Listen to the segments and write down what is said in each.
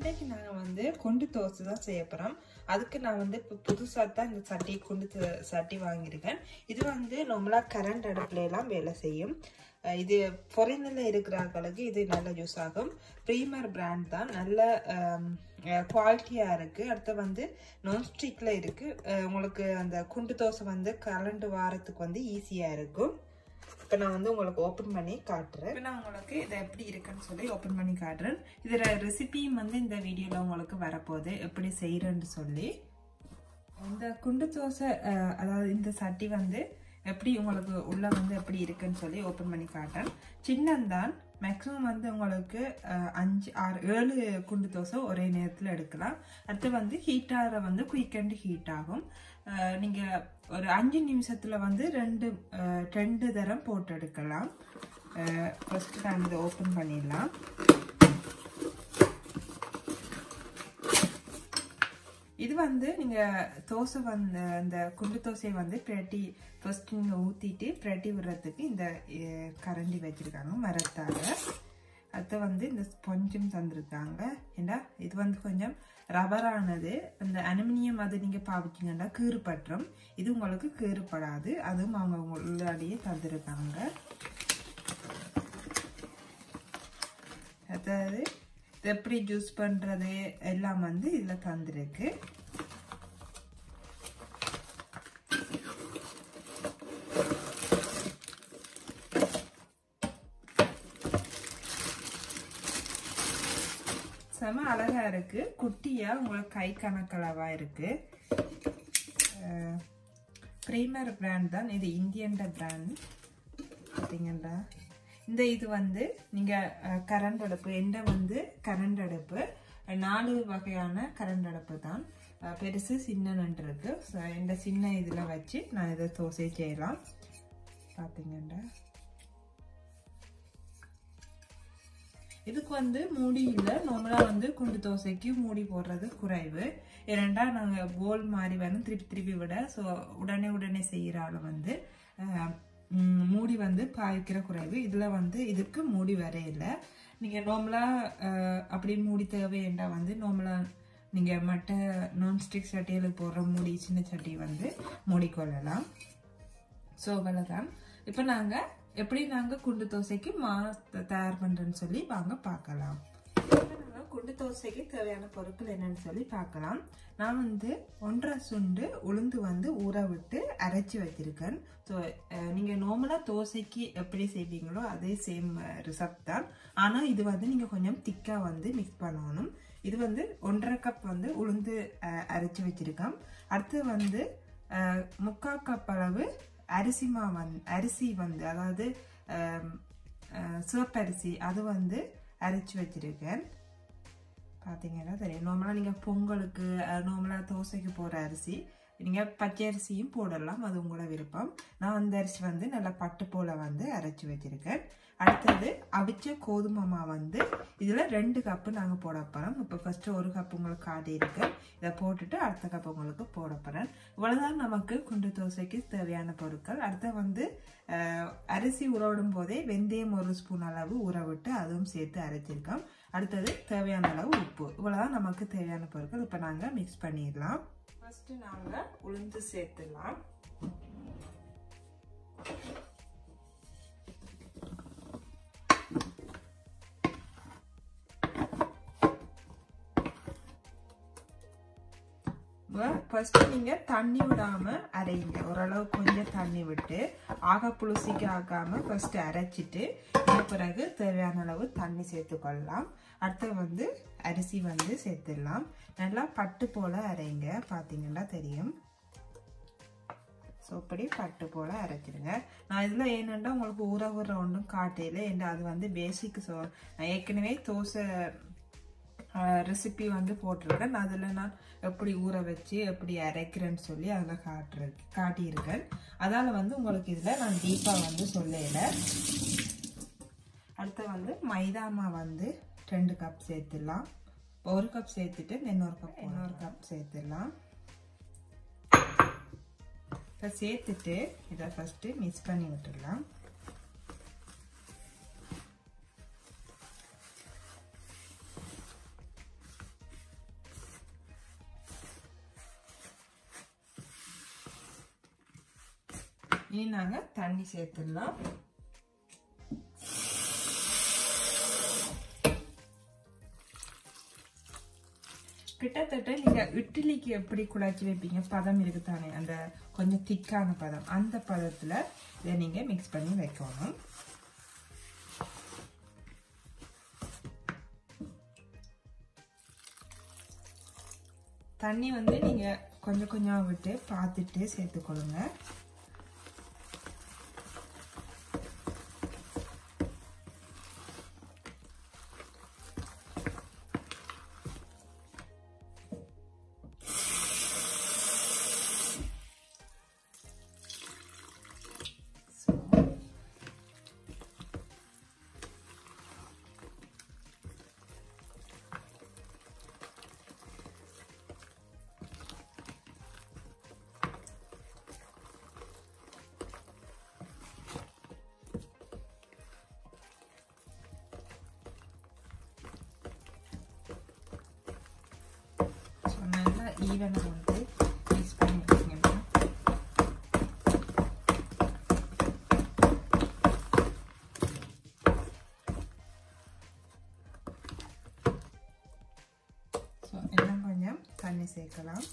இன்னைக்கு நாங்கள் வந்து குண்டு தோசை தான் செய்ய போகிறோம். அதுக்கு நான் வந்து இப்போ புதுசாக தான் இந்த சட்டி குண்டு சட்டி வாங்கியிருக்கேன். இது வந்து நார்மலாக கரண்ட் அடுப்புலாம் வேலை செய்யும். இது ஃபாரினில் இருக்கிறவங்களுக்கு இது நல்ல யூஸ் ஆகும். ப்ரீமியர் பிராண்ட் தான், நல்ல குவாலிட்டியாக இருக்குது. அடுத்து வந்து நான்ஸ்டிக்கில் இருக்குது. உங்களுக்கு அந்த குண்டு தோசை வந்து கரண்ட் வாரத்துக்கு வந்து ஈஸியாக இருக்கும். இப்போ நான் வந்து உங்களுக்கு ஓப்பன் பண்ணி காட்டுறேன். இப்போ நான் உங்களுக்கு இதை எப்படி இருக்குன்னு சொல்லி ஓப்பன் பண்ணி காட்டுறேன். இதில் ரெசிபியும் வந்து இந்த வீடியோவில் உங்களுக்கு வரப்போகுது, எப்படி செய்கிறேன்னு சொல்லி. இந்த குண்டு தோசை அதாவது இந்த சட்டி வந்து எப்படி உங்களுக்கு உள்ள வந்து எப்படி இருக்குன்னு சொல்லி ஓப்பன் பண்ணி காட்டுறேன். சின்னந்தான், மேக்ஸிமம் வந்து உங்களுக்கு 5, 6, 7 குண்டு தோசை ஒரே நேரத்தில் எடுக்கலாம். அடுத்து வந்து ஹீட்டாக வந்து குயிக் அண்ட் ஹீட் ஆகும். நீங்கள் ஒரு 5 நிமிஷத்தில் வந்து ரெண்டு தரம் போட்டு எடுக்கலாம். ஃபர்ஸ்ட் நான் இதை ஓப்பன் பண்ணிடலாம். இது வந்து நீங்கள் தோசை வந்து அந்த குண்டு தோசையை வந்து பிரட்டி ஃபர்ஸ்ட் நீங்கள் ஊற்றிட்டு பிரட்டி விடுறதுக்கு இந்த கரண்டி வச்சுருக்காங்க மரத்தால். அடுத்து வந்து இந்த ஸ்பஞ்சும் தந்துருக்காங்க. ஏன்னா இது வந்து கொஞ்சம் ரப்பரானது, அந்த அலுமினியம் அது நீங்கள் பாவிச்சிங்கன்னா கீறுபட்டுரும். இது உங்களுக்கு கீறுபடாது, அதுவும் அவங்க உள்ளாடியே தந்துருக்காங்க. அதாவது இது எப்படி ஜூஸ் பண்ணுறது எல்லாம் வந்து இதில் தந்துருக்கு. செம அழகா இருக்கு, குட்டியா உங்களுக்கு கை கணக்களவா இருக்கு. ப்ரீமியர் பிராண்ட் தான் இது, இந்தியன் பிராண்ட். பார்த்தீங்கன்னா இந்த இது வந்து நீங்கள் கரண்ட் அடுப்பு, எந்த வந்து கரண்ட் அடுப்பு 4 வகையான கரண்ட் அடுப்பு தான், பெருசு சின்னன்னு இருக்கு. இந்த சின்ன இதில் வச்சு நான் இதை தோசை செய்யலாம். பார்த்தீங்கன்னா இதுக்கு வந்து மூடி இல்லை. நார்மலாக வந்து குண்டு தோசைக்கு மூடி போடுறது குறைவு. ஏன்னா நாங்கள் போல் மாதிரி வந்து திருப்பி விட, ஸோ உடனே செய்கிறால வந்து மூடி வந்து பாய்க்கிற குறைவு. இதில் வந்து இதுக்கு மூடி வர இல்லை. நீங்கள் நார்மலாக அப்படி மூடி தேவையேண்டா வந்து நார்மலாக நீங்கள் மற்ற நான்ஸ்டிக் சட்டியில் போடுற மூடி, சின்ன சட்டி வந்து மூடிக்கொள்ளலாம். ஸோ அவ்வளோதான். இப்போ நாங்கள் எப்படி நாங்கள் குண்டு தோசைக்கு தயார் பண்ணுறேன்னு சொல்லி வாங்க பார்க்கலாம். குண்டு தோசைக்கு தேவையான பொருட்கள் என்னன்னு சொல்லி பார்க்கலாம். நான் வந்து 1.5 சுண்டு உளுந்து வந்து ஊற விட்டு அரைச்சி வச்சிருக்கேன். ஸோ நீங்கள் நார்மலாக தோசைக்கு எப்படி செய்வீங்களோ அதே சேம் ரிசப்ட் தான். ஆனால் இது வந்து நீங்கள் கொஞ்சம் திக்காக வந்து மிக்ஸ் பண்ணணும். இது வந்து 1.5 கப் வந்து உளுந்து அரைச்சி வச்சிருக்கேன். அடுத்து வந்து 3/4 கப் அளவு அரிசி வந்து அதாவது சிவப்பரிசி அது வந்து அரைச்சி வச்சிருக்கேன். பார்த்தீங்கன்னா தெரியும். நார்மலாக நீங்கள் பொங்கலுக்கு நார்மலாக தோசைக்கு போகிற அரிசி, நீங்கள் பச்சை அரிசியும் போடலாம், அது உங்களோட விருப்பம். நான் அந்த அரிசி வந்து நல்லா பட்டு போல் வந்து அரைச்சி வச்சிருக்கேன். அடுத்தது அவிச்ச கோதுமை மாவு வந்து இதில் 2 கப்பு நாங்கள் போட போகிறோம். இப்போ ஃபஸ்ட்டு 1 கப் உங்களுக்கு காட்டியிருக்கேன். இதை போட்டுட்டு அடுத்த கப் உங்களுக்கு போட போகிறேன். இவ்வளோதான் நமக்கு குண்டு தோசைக்கு தேவையான பொருட்கள். அடுத்து வந்து அரிசி ஊறவிடும் போதே வெந்தயம் 1 ஸ்பூன் அளவு ஊற விட்டு அதுவும் சேர்த்து அரைச்சிருக்கோம். அடுத்தது தேவையான அளவு உப்பு. இவ்வளோதான் நமக்கு தேவையான பொருட்கள். இப்போ நாங்கள் மிக்ஸ் பண்ணிடலாம். ஃபஸ்ட்டு நாங்கள் உளுந்து சேர்த்துடலாம். ஃபர்ஸ்ட் நீங்க தண்ணி விடாம அரைங்க. ஓரளவு கொஞ்சம் தண்ணி விட்டு ஆக புளிசிக்கு ஆகாம ஃபர்ஸ்ட் அரைச்சிட்டு பிறகு தேவையான அளவு தண்ணி சேர்த்துக்கொள்ளலாம். அடுத்து வந்து அரிசி வந்து சேர்த்துடலாம். நல்லா பட்டு போல அரைங்க. பார்த்தீங்கன்னா தெரியும். ஸோ இப்படி பட்டு போல அரைச்சிடுங்க. நான் இதில் ஏனெண்டா உங்களுக்கு ஊற ஒன்றும் காட்டையில், ஏன்னா அது வந்து பேசிக். ஸோ நான் ஏற்கனவே தோசை ரெசிபி வந்து போட்டிருக்கேன். அதில் நான் எப்படி ஊற வச்சு எப்படி அரைக்கிறேன்னு சொல்லி அதில் காட்டியிருக்கேன். அதால் வந்து உங்களுக்கு இதில் நான் டீப்பாக வந்து சொல்லலை. அடுத்து வந்து மைதா மாவு வந்து 2 கப் சேர்த்துடலாம். 1 கப் சேர்த்துட்டு இன்னொரு கப் சேர்த்துடலாம். இப்போ சேர்த்துட்டு இதை ஃபஸ்ட்டு மிக்ஸ் பண்ணி விட்டுடலாம். இனி நாங்கள் தண்ணி சேர்த்துடலாம். கிட்டத்தட்ட நீங்கள் இட்லிக்கு எப்படி குழச்சி வைப்பீங்க பதம் இருக்குதானே, அந்த கொஞ்சம் திக்கான பதம், அந்த பதத்தில் இதை நீங்கள் மிக்ஸ் பண்ணி வைக்கணும். தண்ணி வந்து நீங்கள் கொஞ்சம் கொஞ்சம் விட்டு பார்த்துட்டு சேர்த்துக்கொள்ளுங்க. நல்லா ஈவனாக வந்து மிக்ஸ் பண்ணி வச்சுக்கணும். ஸோ இன்னும் கொஞ்சம் தண்ணி சேர்க்கலாம்.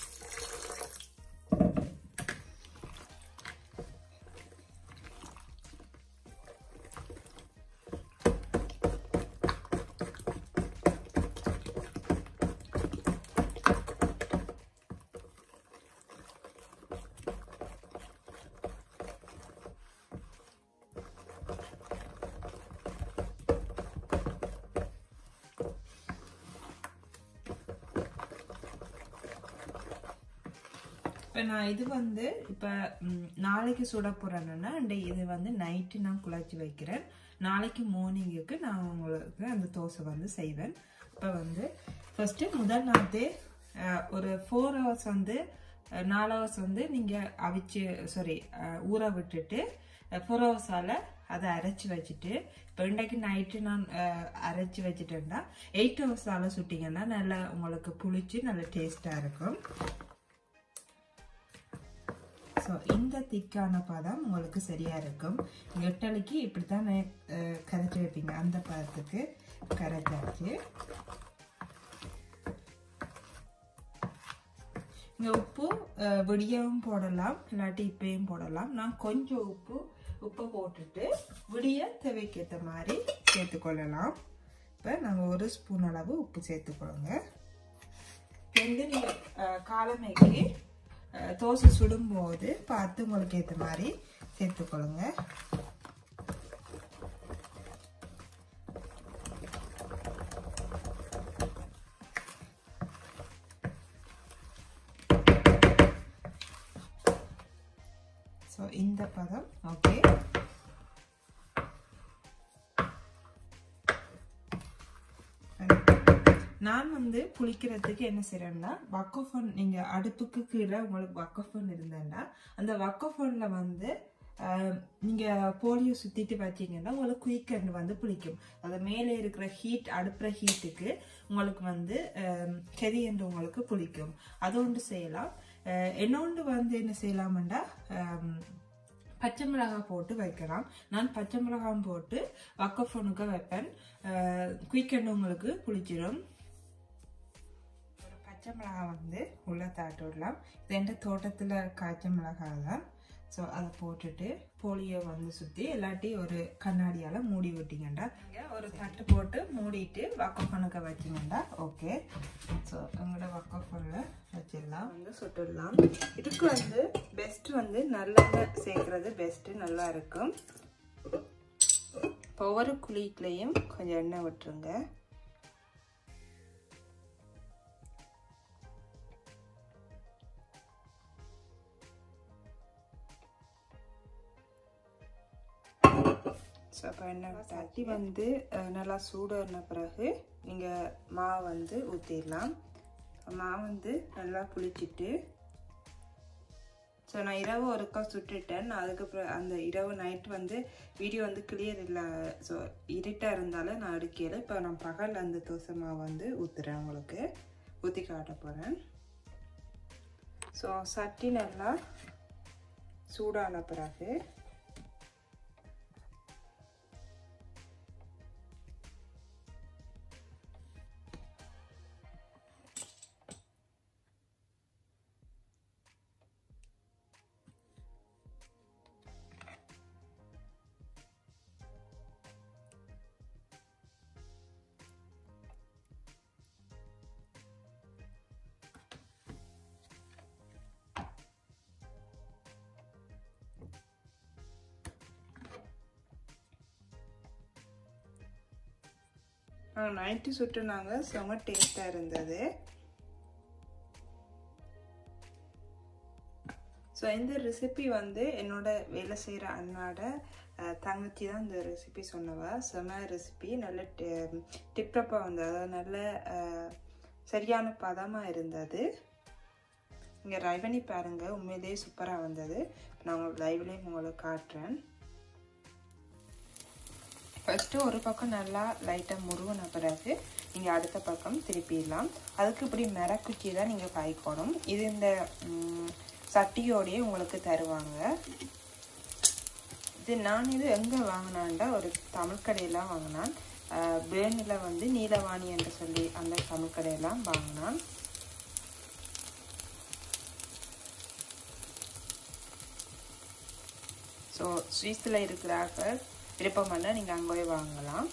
இப்போ நான் இது வந்து இப்போ நாளைக்கு சுட போகிறேன்னா இது வந்து நைட்டு நான் குழச்சி வைக்கிறேன். நாளைக்கு மார்னிங்குக்கு நான் உங்களுக்கு அந்த தோசை வந்து செய்வேன். இப்போ வந்து ஃபஸ்ட்டு முதல் நாளே ஒரு 4 hours வந்து 4 hours வந்து நீங்கள் அவிச்சு ஊற விட்டுட்டு 4 hours அதை அரைச்சி வச்சுட்டு, இப்போ இன்றைக்கு நைட்டு நான் அரைச்சி வச்சுட்டேன்னா 8 hours சுட்டிங்கன்னா நல்லா உங்களுக்கு புளிச்சு நல்லா டேஸ்ட்டாக இருக்கும். ஸோ இந்த திக்கான பதம் உங்களுக்கு சரியாக இருக்கும். இட்லிக்கு இப்படி தான் கரைச்சி வைப்பீங்க, அந்த பதத்துக்கு கரைச்சாச்சு. இங்கே உப்பு விடியவும் போடலாம், இல்லாட்டி இப்பயும் போடலாம். நான் கொஞ்சம் உப்பு போட்டுட்டு விடிய தேவைக்கேற்ற மாதிரி சேர்த்துக்கொள்ளலாம். இப்போ நாங்கள் 1 ஸ்பூன் அளவு உப்பு சேர்த்துக்கொள்ளுங்க. வந்து நீங்கள் காலமைக்கு தோசை சுடும்போது பார்த்து உங்களுக்கு ஏற்ற மாதிரி சேர்த்துக்கொள்ளுங்க. ஸோ இந்த பதம் ஓகே. நான் வந்து புளிக்கிறதுக்கு என்ன செய்யறேன்னா, வக்கோஃபோன் நீங்கள் அடுப்புக்கு கீழே உங்களுக்கு வக்கோஃபோன் இருந்தேன்னா அந்த வக்கோஃபோனில் வந்து நீங்கள் போலியோ சுற்றிட்டு வச்சிங்கன்னா உங்களுக்கு குயிக்கண்டு வந்து புளிக்கும். அது மேலே இருக்கிற ஹீட், அடுப்புற ஹீட்டுக்கு உங்களுக்கு வந்து கெரியண்டு உங்களுக்கு புளிக்கும். அது ஒன்று செய்யலாம். இன்னொன்று வந்து என்ன செய்யலாம்டா, பச்சை மிளகாய் போட்டு வைக்கலாம். நான் பச்சை மிளகாய் போட்டு வக்கோஃபோனுக்கு வைப்பேன். குயிக்கண்டு உங்களுக்கு புளிச்சிடும். ஒரு பச்சை மிளகாய் வந்து உள்ள தாட்டு விடலாம். இது எந்த தோட்டத்தில் காய்ச்ச மிளகாய் தான். ஸோ அதை போட்டுட்டு போலியை வந்து சுற்றி இல்லாட்டி ஒரு கண்ணாடியால் மூடி விட்டிங்கண்டா, நீங்கள் ஒரு தட்டு போட்டு மூடிட்டு வக்கோஃபோனுக்கு வச்சிங்கண்டா ஓகே. ஸோ எங்களோட வக்கோஃபோனில் வச்சிடலாம், வந்து சுட்டுடலாம். இதுக்கு வந்து பெஸ்ட் வந்து நல்லெண்ணெய் சேர்க்குறது பெஸ்ட்டு, நல்லா இருக்கும். ஒவ்வொரு குழிக்குள்ளேயும் கொஞ்சம் எண்ணெய் விட்டுருங்க. ஸோ அப்போ எண்ணெய் தட்டி வந்து நல்லா சூடான பிறகு நீங்கள் மாவு வந்து ஊற்றிடலாம். மாவு வந்து நல்லா புளிச்சிட்டு, ஸோ நான் இரவு ஒருக்கா சுட்டுட்டேன். அதுக்கப்புறம் அந்த இரவு நைட்டு வந்து வீடியோ வந்து கிளியர் இல்லை, ஸோ இருட்டாக இருந்தாலும் நான் எடுக்கல. இப்போ நான் பகல் அந்த தோசை மாவு வந்து ஊற்றுறேன், உங்களுக்கு ஊற்றி காட்ட போகிறேன். ஸோ சட்டி நல்லா சூடான பிறகு நைட்டு சுட்டுனாங்க செம டேஸ்டாக இருந்தது. ஸோ இந்த ரெசிபி வந்து என்னோட வேலை செய்கிற அண்ணாட தங்கச்சி தான் இந்த ரெசிபி சொன்னவா. செம ரெசிபி, நல்ல டிப்டப்பாக வந்தது, அதாவது நல்ல சரியான பதமாக இருந்தது. இங்கே ட்ரை பண்ணி பாருங்கள், உண்மையிலேயே சூப்பராக வந்தது. நான் உங்களுக்கு லைவ்லேயும் உங்களுக்கு காட்டுறேன். ஃபஸ்ட்டு ஒரு பக்கம் நல்லா லைட்டாக முருகின பிறகு நீங்கள் அடுத்த பக்கம் திருப்பிடலாம். அதுக்கு இப்படி மிரக்குச்சி தான் நீங்கள் காய்க்கணும். இது இந்த சட்டியோடையே உங்களுக்கு தருவாங்க. நான் இது எங்கே வாங்கினான்டா, ஒரு தமிழ் கடையெல்லாம் வாங்கினான். பேர்னில் வந்து நீலவாணி என்று சொல்லி அந்த தமிழ் கடையெல்லாம் வாங்கினான். ஸோ ஸ்வீஸில் இருக்கிறார்கள் விருப்பம் பண்ணால் நீங்கள் அங்கே போய் வாங்கலாம்.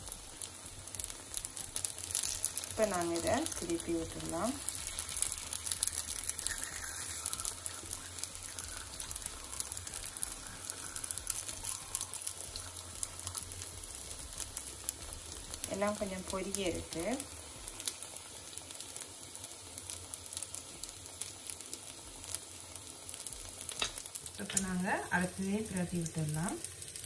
இப்போ நாங்கள் இதை திருப்பி விட்டுடலாம். எல்லாம் கொஞ்சம் பொரிய இருக்கு. இப்போ நாங்கள் அடுத்ததே பிரட்டி விட்டுடலாம்.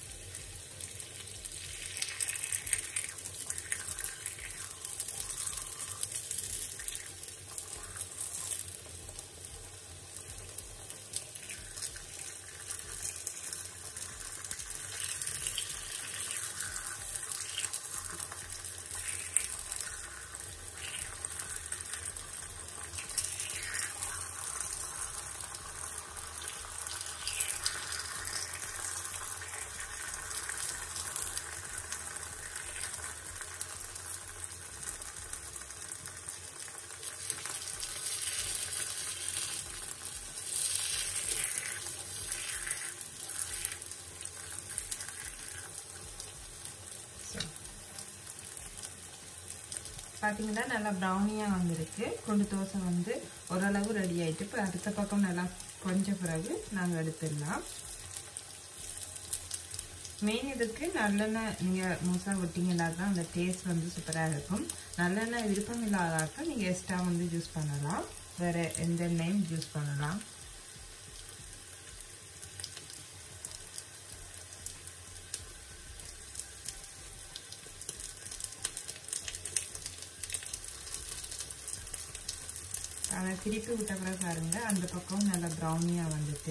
பார்த்தீங்கன்னா நல்லா ப்ரௌனியாக வந்திருக்கு. குண்டு தோசை வந்து ஓரளவு ரெடி ஆகிட்டு, இப்போ அடுத்த பக்கம் நல்லா கொஞ்ச பிறகு நாங்கள் எடுத்துடலாம். மெயின் இதுக்கு நல்லெண்ணெய் நீங்கள் முழுசாக விட்டிங்கன்னா தான் அந்த டேஸ்ட் வந்து சூப்பராக இருக்கும். நல்லெண்ணெய் விருப்பம் இல்லாதாக்க நீங்கள் எக்ஸ்ட்ரா வந்து யூஸ் பண்ணலாம், வேறு எந்த எண்ணெயும் யூஸ் பண்ணலாம். அதை திருப்பி விட்ட பிறகு பாருங்க, அந்த பக்கம் நல்லா ப்ரௌனியாக வந்துட்டு.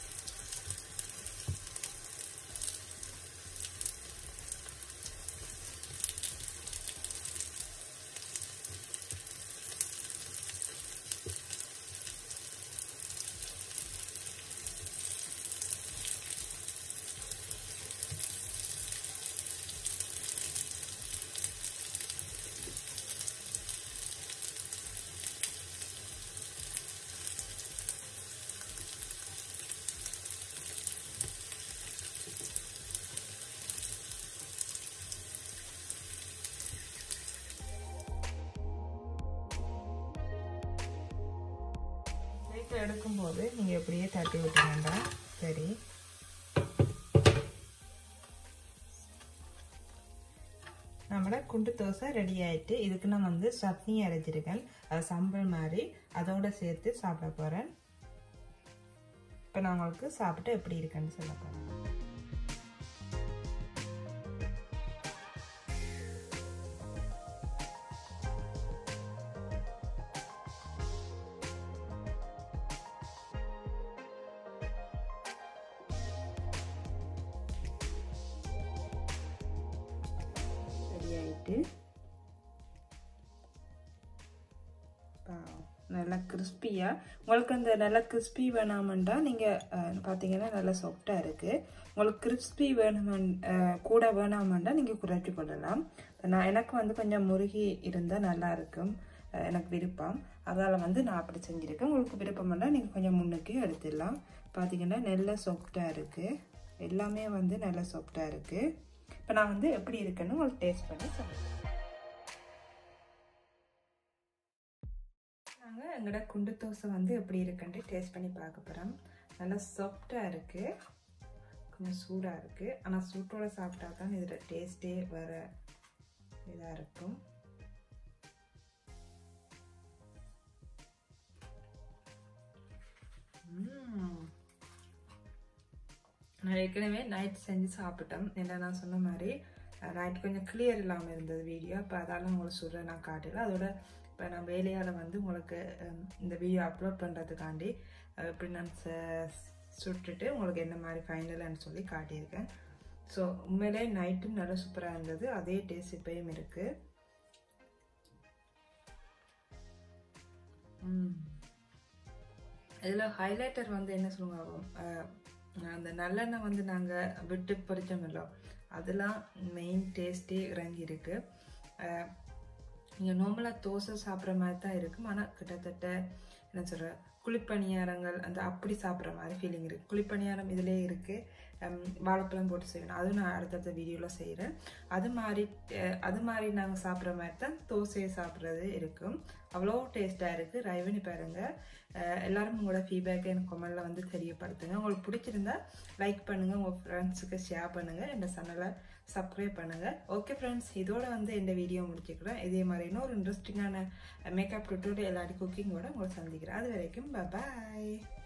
எடுக்கும்போது நீங்கள் எப்படியே தட்டி விட்டுருங்கண்டா. சரி, நம்மளோட குண்டு தோசை ரெடி ஆயிட்டு. இதுக்கு நான் வந்து சட்னி அரைச்சிருக்கேன், அது சம்பல் மாதிரி, அதோட சேர்த்து சாப்பிட போகிறேன். இப்போ நான் உங்களுக்கு சாப்பிட்டு எப்படி இருக்குன்னு சொல்ல போகிறேன். நல்லா கிறிஸ்பியாக. உங்களுக்கு அந்த நல்லா கிறிஸ்பி வேணாமண்டா நீங்கள் பார்த்தீங்கன்னா நல்லா சாஃப்டாக இருக்குது. உங்களுக்கு கிறிஸ்பி கூட வேணாமண்டா நீங்கள் குறைச்சி கொள்ளலாம். எனக்கு வந்து கொஞ்சம் முருகி இருந்தால் நல்லா இருக்கும், எனக்கு விருப்பம். அதால் வந்து நான் அப்படி செஞ்சுருக்கேன். உங்களுக்கு விருப்பம்னா நீங்கள் கொஞ்சம் முன்னுக்கு எடுத்துடலாம். பார்த்தீங்கன்னா நல்லா சாஃப்டாக இருக்குது, எல்லாமே வந்து நல்லா சாஃப்டாக இருக்குது. இப்போ நான் வந்து எப்படி இருக்குன்னு உங்களுக்கு டேஸ்ட் பண்ணி சொல்லுவேன். நாங்கள் எங்களோட குண்டு தோசை வந்து எப்படி இருக்குன்ட்டு டேஸ்ட் பண்ணி பார்க்க போகிறோம். நல்லா சாஃப்டாக இருக்குது, கொஞ்சம் சூடாக இருக்குது. ஆனால் சூட்டோட சாப்பிட்டா தான் இதில் டேஸ்ட்டே வேறு இதாக இருக்கும். நான் ஏற்கனவே நைட் செஞ்சு சாப்பிட்டேன். என்ன நான் சொன்ன மாதிரி நைட் கொஞ்சம் கிளியர் இல்லாமல் இருந்தது வீடியோ. இப்போ அதால் உங்களுக்கு சொல்கிறேன், நான் காட்டல. அதோட இப்போ நான் வேலையால் வந்து உங்களுக்கு இந்த வீடியோ அப்லோட் பண்ணுறதுக்காண்டி இப்படி நான் சுட்டுட்டு உங்களுக்கு என்ன மாதிரி ஃபைனலான்னு சொல்லி காட்டியிருக்கேன். ஸோ உண்மையிலே நைட்டும் நல்லா சூப்பராக இருந்தது, அதே டேஸ்ட் இப்பயும் இருக்குது. இதில் ஹைலைட்டர் வந்து என்ன சொல்லுவாங்க, அந்த நல்லெண்ணெய் வந்து நாங்கள் விட்டு பொரிச்சோமில்லோ, அதெல்லாம் மெயின் டேஸ்ட்டே இறங்கி இருக்கு. நீங்கள் நார்மலாக தோசை சாப்பிட்ற மாதிரி தான் இருக்கும், ஆனால் கிட்டத்தட்ட என்ன சொல்கிற குழிப்பணியாரங்கள் அந்த அப்படி சாப்பிட்ற மாதிரி ஃபீலிங் இருக்குது. குழிப்பணியாரம் இதிலே இருக்குது, வாழைப்பழம் போட்டு செய்யணும், அதுவும் நான் அடுத்தடுத்த வீடியோவில் செய்கிறேன். அது மாதிரி நாங்கள் சாப்பிட்ற மாதிரி தான் தோசையை சாப்பிட்றது இருக்கும். அவ்வளோ டேஸ்ட்டாக இருக்குது. ட்ரை பண்ணி பாருங்கள். எல்லாரும் உங்களோட ஃபீட்பேக்கை எனக்கு கமெண்டில் வந்து தெரியப்படுத்துங்க. உங்களுக்கு பிடிச்சிருந்தா லைக் பண்ணுங்கள், உங்கள் ஃப்ரெண்ட்ஸுக்கு ஷேர் பண்ணுங்கள், இந்த சேனலை சப்ஸ்கிரைப் பண்ணுங்கள். ஓகே ஃப்ரெண்ட்ஸ், இதோட வந்து இந்த வீடியோ முடிச்சுக்கிறேன். இதே மாதிரி இன்னொரு இன்ட்ரெஸ்டிங்கான மேக்கப் டுட்டோரியல் இல்லாட்டி குக்கிங்கோட உங்களை சந்திக்கிறேன். அது வரைக்கும் பாய்.